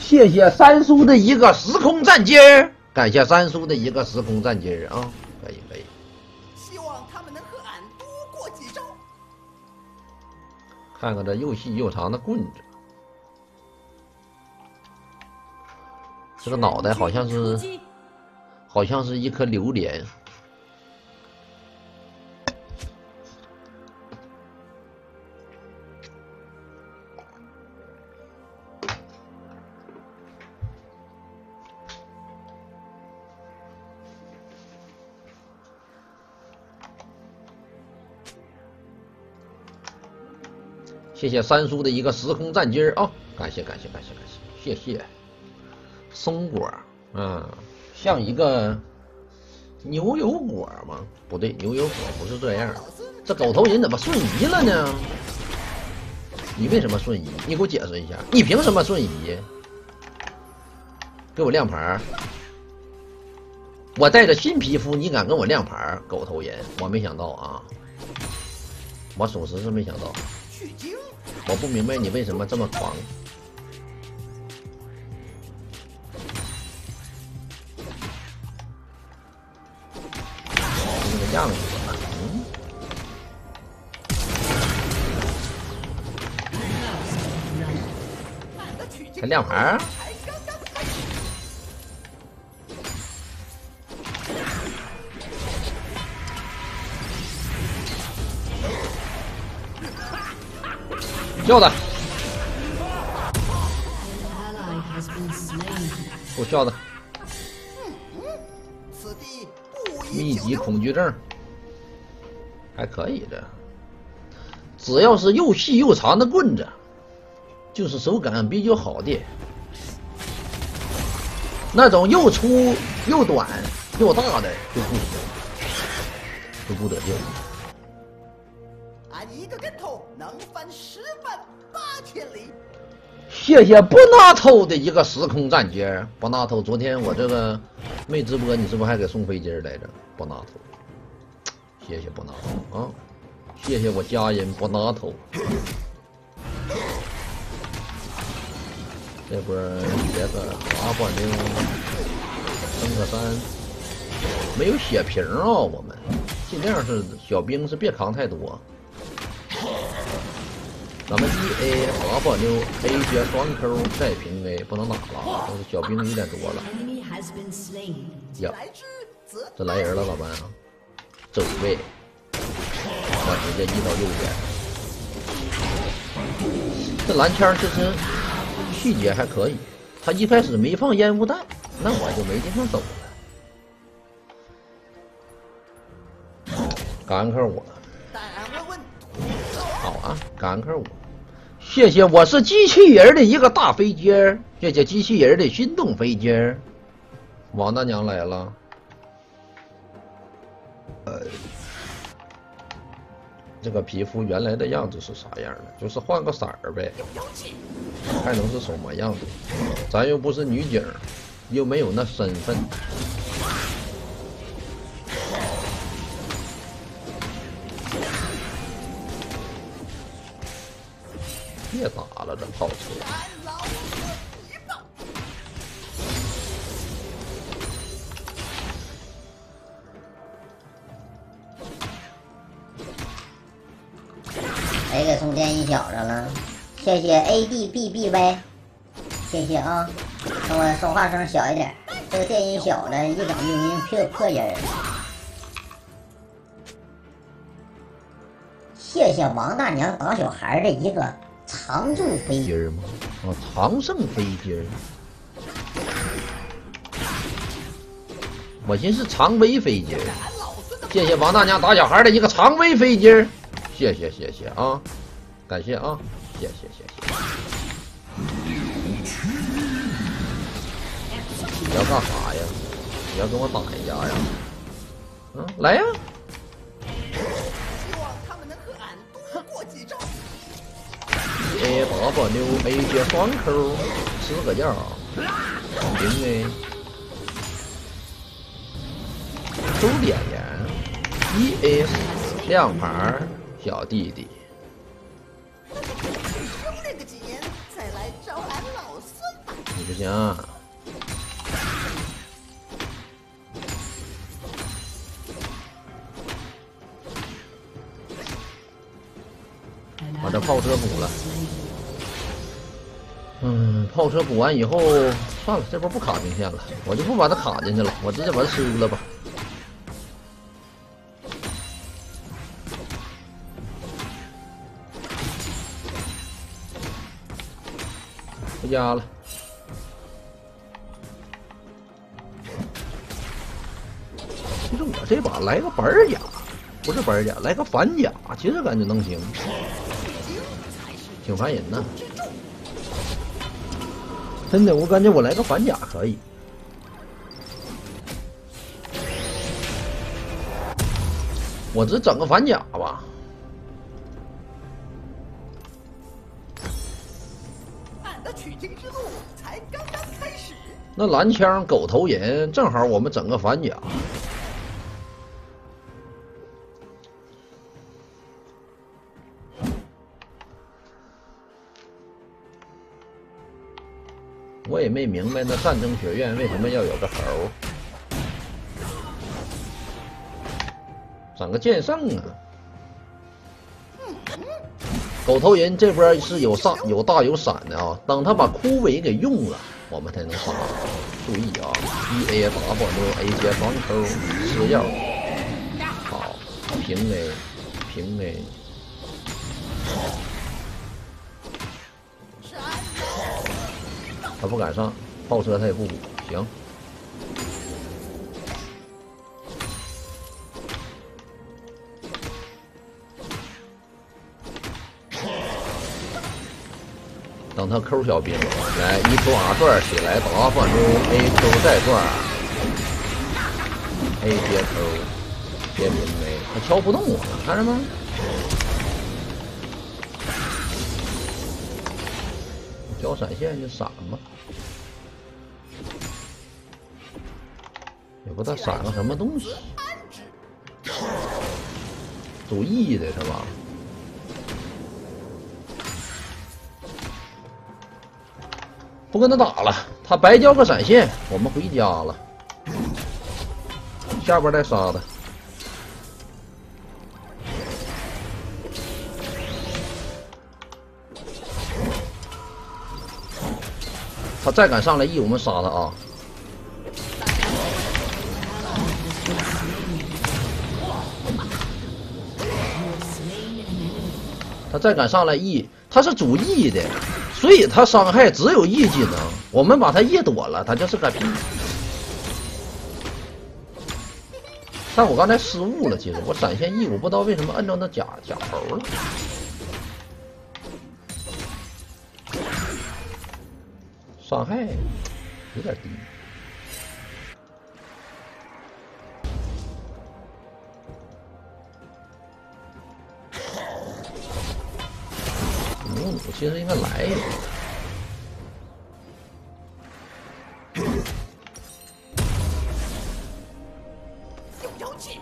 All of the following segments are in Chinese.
谢谢三叔的一个时空战机儿，感谢三叔的一个时空战机儿啊，可以可以。 希望他们能和俺多过几招。 看看这又细又长的棍子，这个脑袋好像是一颗榴莲。谢谢三叔的一个时空战机儿啊！感谢感谢感谢感谢，谢谢。松果，像一个牛油果吗？不对，牛油果不是这样。这狗头人怎么瞬移了呢？你为什么瞬移？你给我解释一下，你凭什么瞬移？给我亮牌！我带着新皮肤，你敢跟我亮牌？狗头人，我没想到啊！我属实是没想到。我不明白你为什么这么狂。这个样子，还亮牌？叫他，给我叫他。密集恐惧症，还可以的。只要是又细又长的棍子，就是手感比较好的。那种又粗又短又大的就不行，就不得劲。 俺一个跟头能翻10万8千里。 谢谢不纳头的一个时空战机。不纳头，昨天我这个没直播，你是不是还给送飞机来着？不纳头，谢谢不纳头啊！谢谢我家人不纳头。这波学个8.6，升个3，没有血瓶啊！我们尽量是小兵是别扛太多。咱们1A 8.6 A 血双 Q 再平 A 不能打了，都是小兵有点多了。呀，这来人了咋办啊？走位，我直接移到右边。这蓝枪其实细节还可以，他一开始没放烟雾弹，那我就没地方走了。感恩客我。好啊，感恩客我。谢谢，我是机器人的一个大飞机儿，谢谢机器人的心动飞机儿。王大娘来了。这个皮肤原来的样子是啥样的？就是换个色儿呗，还能是什么样子？咱又不是女警，又没有那身份。别打了，这炮车。 谁给送电音小子了？谢谢 ADBBY， 谢谢啊！等我说话声小一点，这个电音小子一整就名破音儿。谢谢王大娘打小孩的一个常驻飞机吗？啊，常胜飞机。我寻思常威飞机。谢谢王大娘打小孩的一个常威飞机。谢谢谢谢啊，感谢啊，谢谢谢谢。你要干啥呀？你要跟我打一架呀？嗯，来呀！ 希望他们能和俺多过几招。 A 8.6 A 血双 Q 吃个药，行呗。周点点1A 亮牌。小弟弟， 修炼个几年，再来找俺老孙吧。 你不行。把这炮车补了。炮车补完以后，算了，这波不卡兵线了，我就不把它卡进去了，我直接把它收了吧。回家了。其实我这把来个板甲，不是板甲，来个反甲，其实感觉能行，挺烦人呐。真的，我感觉我来个反甲可以。我只整个反甲吧。 俺的取经之路才刚刚开始。 那蓝枪狗头人，正好我们整个反甲。我也没明白那战争学院为什么要有个猴，整个剑圣啊！狗头人这波是有大有闪的啊，等他把枯萎给用了，我们才能杀。注意啊 ，1A 打反中 A 接防抽吃药，好，平 A 平 A。他不敢上，炮车他也不补，行。等他抠小兵，来一抽 R 转起来打反中 A 抽再转 ，A 接抽接平 A， 他敲不动我了，看着吗？交闪现就闪吧，也不知道闪个什么东西，主义的是吧？不跟他打了，他白交个闪现，我们回家了，下边再杀他。他再敢上来一，我们杀他啊！他再敢上来 E， 他是主 E 的，所以他伤害只有 E 技能。我们把他 E 躲了，他就是个屁。但我刚才失误了，其实我闪现 E， 我不知道为什么按照那假头了。伤害有点低。母弩其实应该来一个。 有妖气，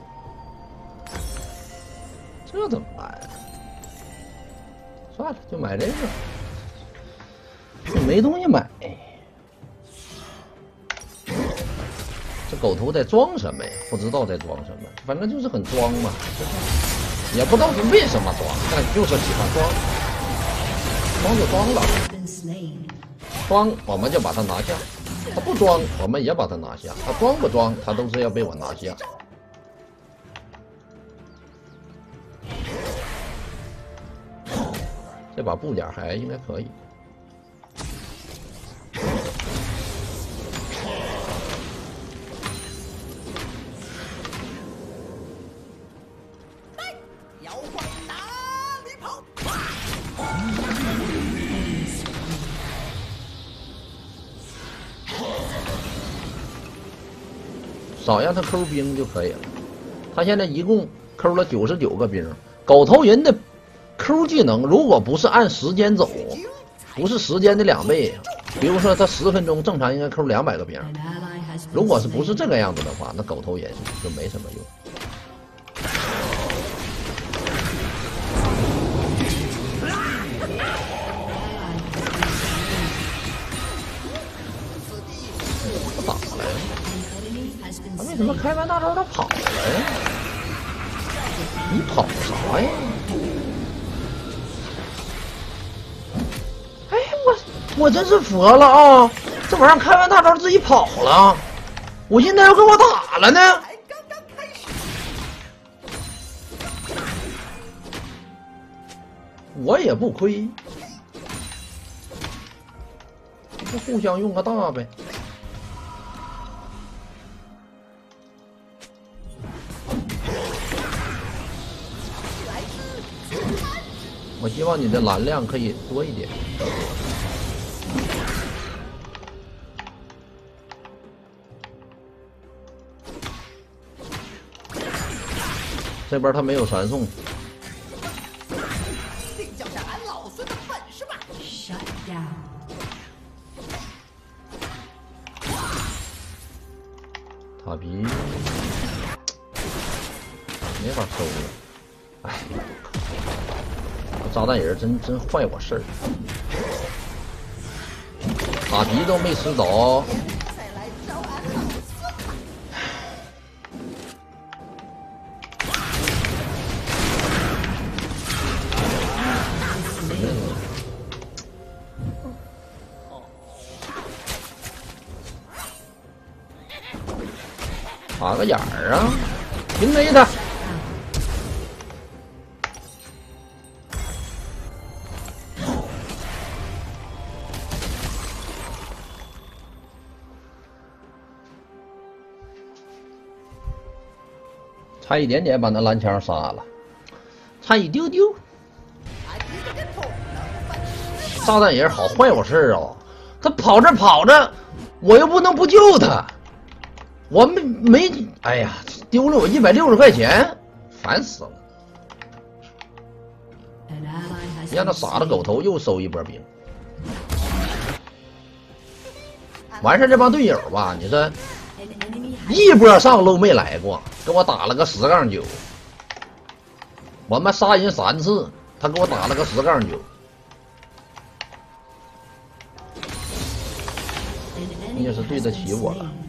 这怎么办？算了，就买这个。没东西买，这狗头在装什么呀？不知道在装什么，反正就是很装嘛，也不知道是为什么装，但就是喜欢装，装就装了，装我们就把它拿下，他不装我们也把它拿下，他装不装他都是要被我拿下。这把布点还应该可以。少让他抠兵就可以了。他现在一共抠了99个兵。狗头人的抠技能，如果不是按时间走，不是时间的2倍，比如说他10分钟正常应该抠200个兵。如果是不是这个样子的话，那狗头人就没什么用。 他为什么开完大招他跑了呀？你跑啥呀？哎，我真是服了啊！这玩意儿开完大招自己跑了，我现在要跟我打了呢。 才刚刚开始。 我也不亏，就互相用个大呗。我希望你的蓝量可以多一点。这边他没有传送。 定叫下俺老孙的本事吧！ Shut down. 塔皮没法收了，哎，炸弹人真坏我事儿，塔皮都没吃着。 再来找俺老孙！ 插个眼儿啊，平 A 他。差一点点把那蓝枪杀了，差一丢丢。 俺一个跟头能翻10 炸弹人好坏我事儿啊！他跑着跑着，我又不能不救他，我没，哎呀，丢了我160块钱，烦死了！ An ally has 让他 been 傻了 slain. 狗头又收一波兵。完事儿这帮队友吧，你说 An enemy has 一波上路没来过，跟我打了个10-9，我们杀人3次，他给我打了个10-9。 an 你 enemy 也是对得 has 起 been 我了。 slain.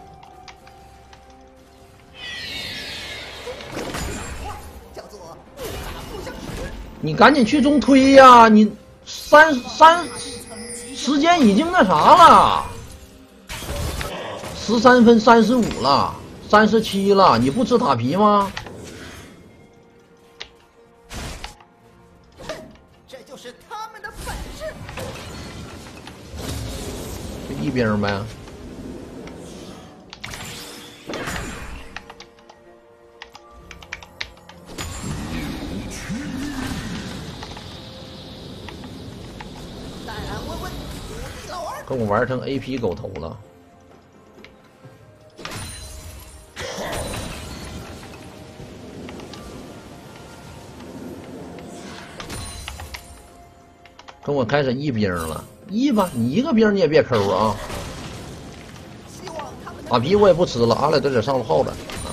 叫做不打不相识。 你赶紧去中推呀！你时间已经那啥了，13分35了，37了，你不吃塔皮吗？ 这就是他们的本事。 就一兵呗。 但俺问问土地老二， 跟我玩成 AP 狗头了。跟我开始一兵了，一吧，你一个兵你也别抠啊！ 希望他们塔皮我也不吃了，阿莱德得上炮了啊！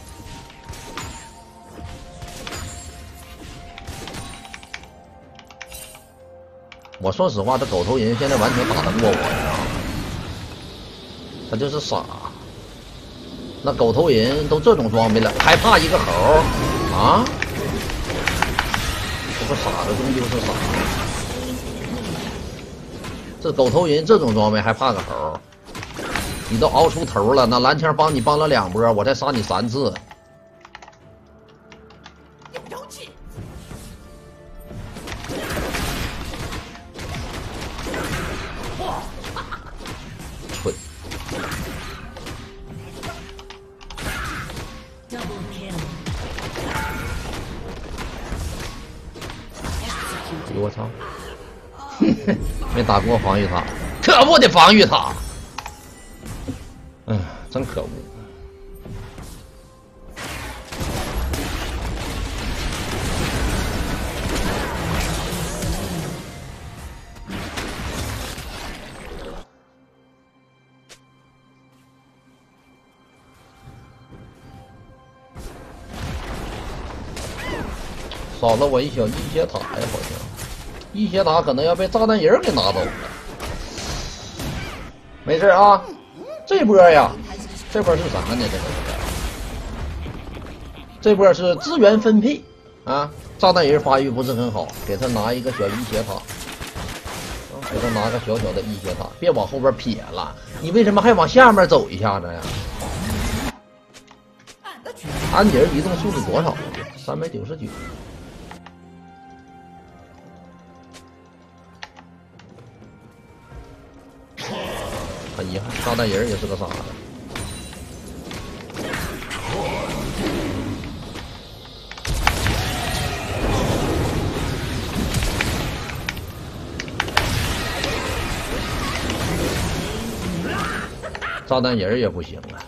我说实话，这狗头人现在完全打得过我呀，他就是傻。那狗头人都这种装备了，还怕一个猴啊？这不傻子终究是傻子。这狗头人这种装备还怕个猴？你都熬出头了，那蓝枪帮你帮了2波，我再杀你3次。 有妖气。 蠢， Double kill. 哎呦我操！没打过防御塔，可恶的防御塔！哎，真可恶！少了我一小一血塔呀，好像一血塔可能要被炸弹人给拿走了。没事啊，这波呀， 这波是啥呢？这波是资源分配啊！炸弹人发育不是很好，给他拿一个小一血塔，给他拿个小小的一血塔，别往后边撇了。你为什么还往下面走一下子呀？安迪尔移动速度多少？399。很遗憾，炸弹人也是个傻子。炸弹人也不行了。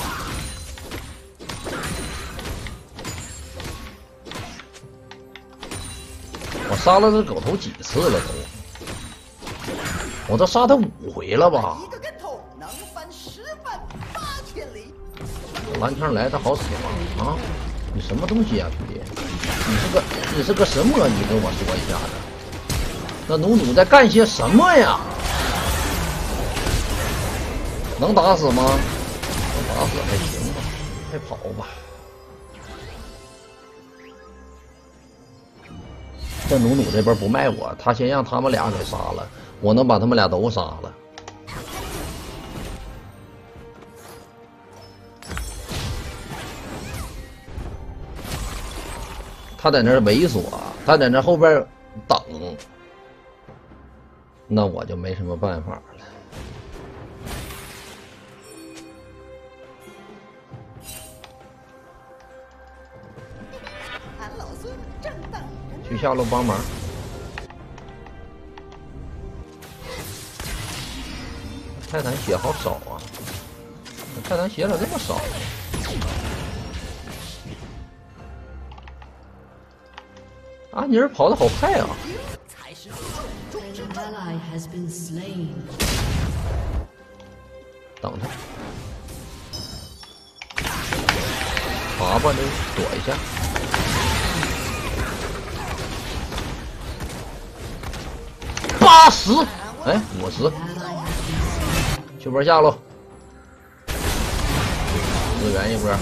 我杀了这狗头几次了都？我都杀他5回了吧？ 一个跟头能翻10万8千里。 蓝枪来的好使吗？啊，你什么东西啊，兄弟？你是个什么？你跟我说一下子。那努努在干些什么呀？能打死吗？能打死还行吧，快跑吧。这努努这边不卖我，他先让他们俩给杀了，我能把他们俩都杀了。他在那儿猥琐，他在那后边等，那我就没什么办法了。 俺老孙正等着。 去下路帮忙。泰坦血好少啊！泰坦血咋这么少？啊，你这跑得好快啊！ 才是 An ally has been slain. 等他，爬吧，就躲一下。80，哎，50， Ally has been 去波下喽，支援一波。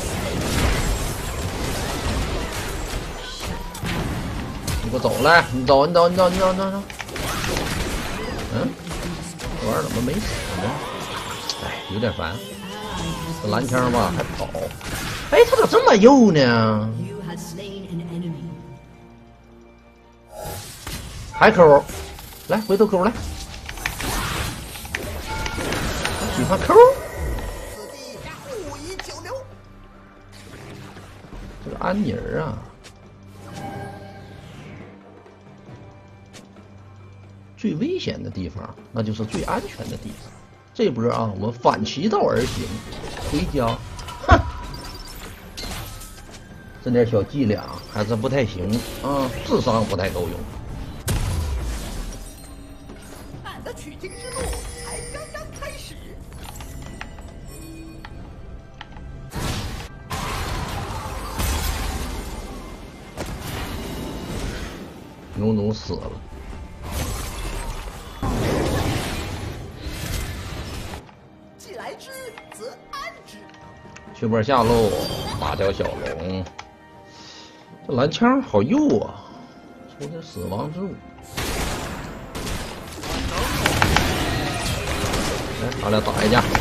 你给我走来，你走。嗯，这玩意儿怎么没死呢？哎，有点烦。这蓝枪吧还跑，哎，他咋这么右呢？ You have slain an enemy. 还抠，来回头抠来，喜欢抠。 此地不宜久留。 这个安妮儿啊，最危险的地方，那就是最安全的地方。这波啊，我们反其道而行，回家。哼，这点小伎俩还是不太行啊，智商不太够用。 俺的取经之路才刚刚开始。 努努死了。 既来之，则安之。 去波下路打条小龙，这蓝枪好右啊，出点死亡之舞。来，咱俩打一架。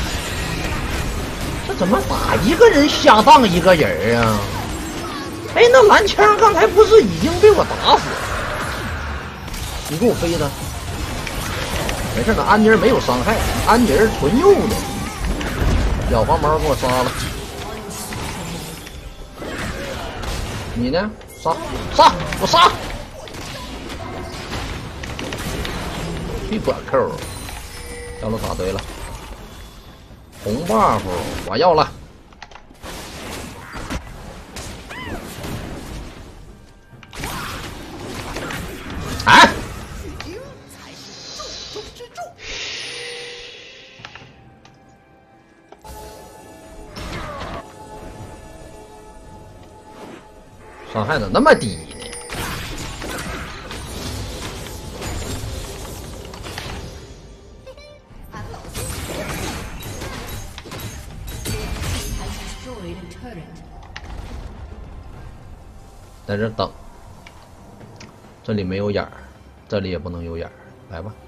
这怎么打一个人瞎当一个人啊？哎，那蓝枪刚才不是已经被我打死了？你给我飞他！没事，那安妮儿没有伤害，安妮儿纯右的，小黄毛给我杀了。你呢？杀！我杀！一管扣，下路打对了，红 buff 我要了。哎！ 取经才是重中之重。 伤害怎么那么低呢？ 俺老孙在这等。这里没有眼儿，这里也不能有眼儿，来吧。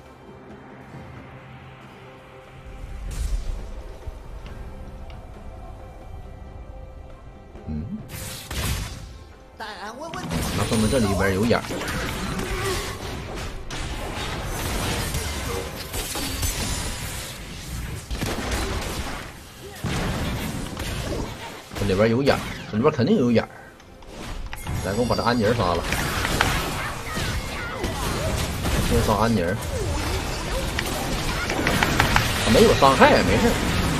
但问问那说明这里边有眼儿。这里边有眼儿，这里边肯定有眼儿。来，给我把这安妮儿杀了。先杀安妮儿，没有伤害，没事。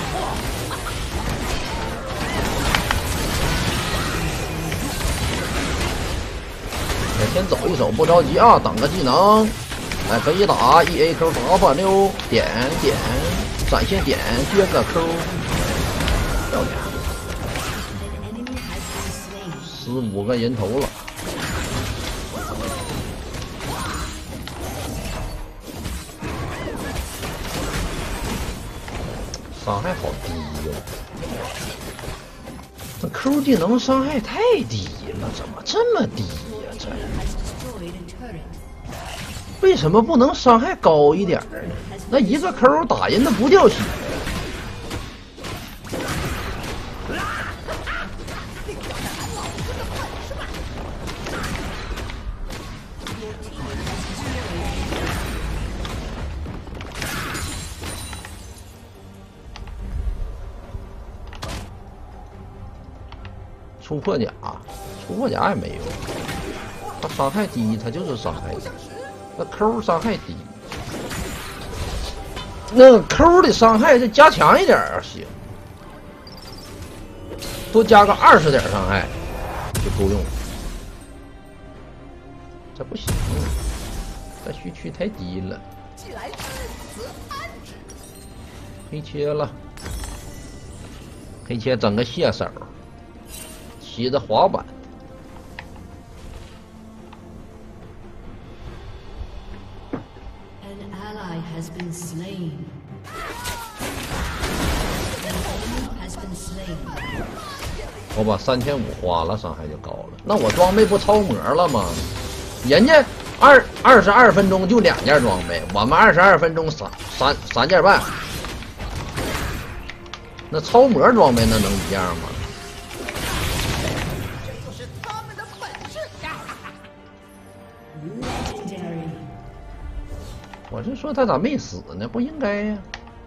先走一手，不着急啊，等个技能。哎，可以打 EAQW 点点闪现点接个 Q， 漂亮，15个人头了。伤害好低哟、这 Q 技能伤害太低了，怎么这么低呀、这为什么不能伤害高一点呢？那一个 Q 打人都不掉血。出破甲，出破甲也没有。他伤害低，他就是伤害低。那 Q 伤害低，那 Q 的伤害再加强一点行，多加个20点伤害就够用。这不行，这虚区太低了。 既来之则安之。 黑切了，黑切整个蟹手，骑着滑板。 Has been slain. An enemy has been slain. 我把3500花了，伤害就高了。那我装备不超模了吗？人家22分钟就2件装备，我们22分钟三件半。那超模装备那能一样吗？ 这就是他们的本事呀！ Legendary. 我是说他咋没死呢？不应该呀！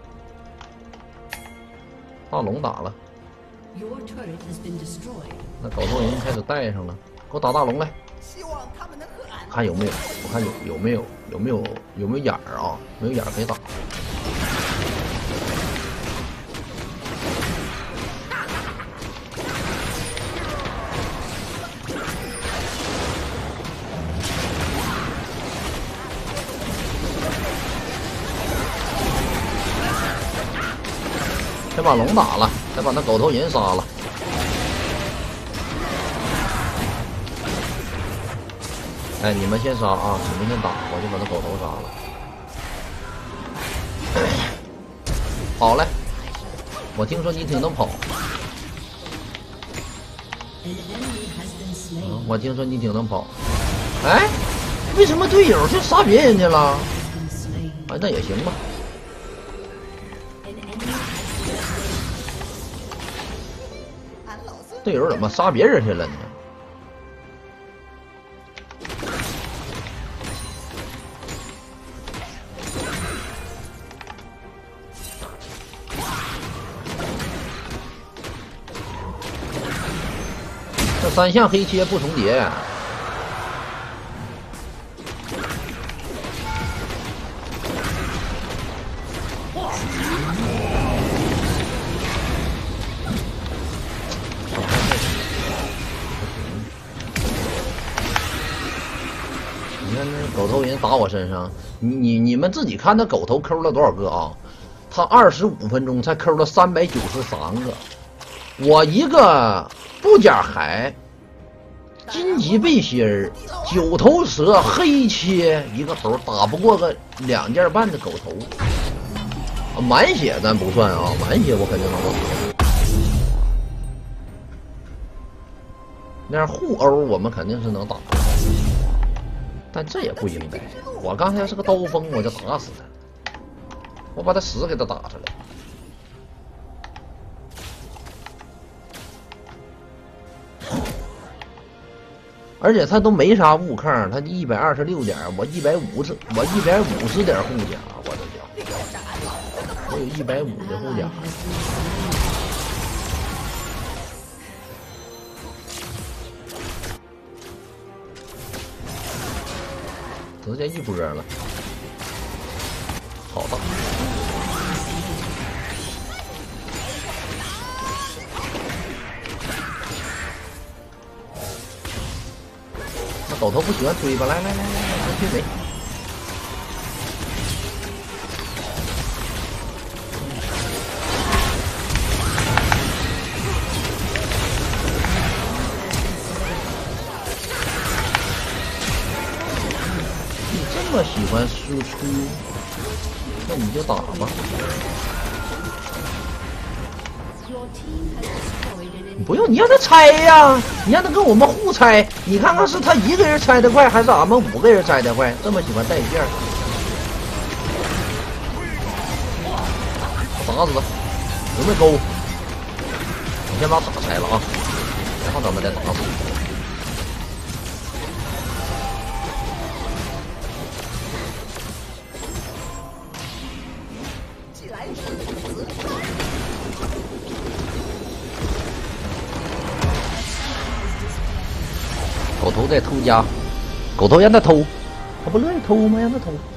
大龙打了， Your turret has been destroyed. 那狗头人开始带上了，给我打大龙来， 希望他们能和俺看有没有，我看有没有眼儿啊？没有眼儿可以打。先把龙打了，再把那狗头人杀了。哎，你们先杀啊！你们先打，我就把那狗头杀了。跑来！我听说你挺能跑。 An enemy has been slain. 我听说你挺能跑。哎，为什么队友去杀别人去了？ Been slain. 哎，那也行吧。 An enemy has been slain. 俺老孙队友怎么杀别人去了呢？这3项黑切不重叠。你看那狗头人打我身上，你们自己看那狗头抠了多少个啊？他25分钟才抠了393个，我一个不加海金级背心儿9头蛇黑切一个头打不过个2件半的狗头，满血咱不算啊，满血我肯定能打。 这样互殴我们肯定是能打，但这也不应该。我刚才是个刀锋，我就打死他，我把他10给他打出来。而且他都没啥物抗，他126点，我150点护甲，我的天，我有150的护甲。直接一波了，好大！那狗头不喜欢推吧？来，推谁？这么喜欢输出，那你就打吧。不用，你让他拆呀，你让他跟我们互拆。你看看是他一个人拆的快，还是俺们5个人拆的快？这么喜欢带线，打死他！有没有勾？我先把塔拆了啊，然后咱们再打死。狗头在偷家，狗头让他偷，他不乐意偷吗？让他偷。